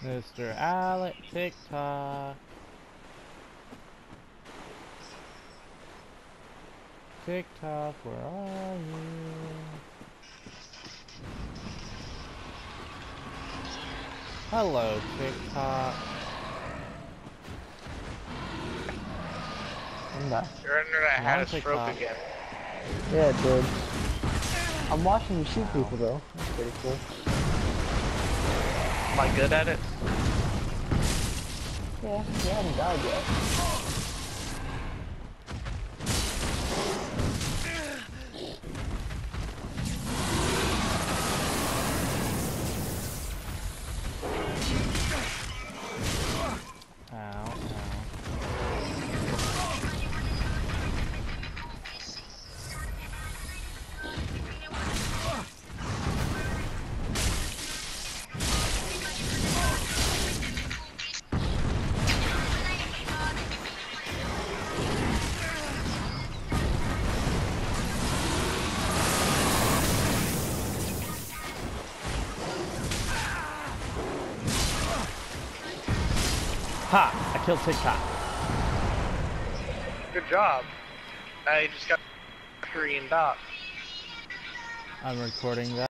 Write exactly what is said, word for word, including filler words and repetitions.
Mister Alec TikTok. TikTok, where are you? Hello, TikTok. I'm back. Your internet I'm had on a stroke TikTok. again. Yeah, it did. I'm watching you shoot people though. That's pretty cool. Am I good at it? Yeah, you haven't died yet. Ow, ow. Ha! I killed TikTok. Good job. Now you just got a green dot. I'm recording that.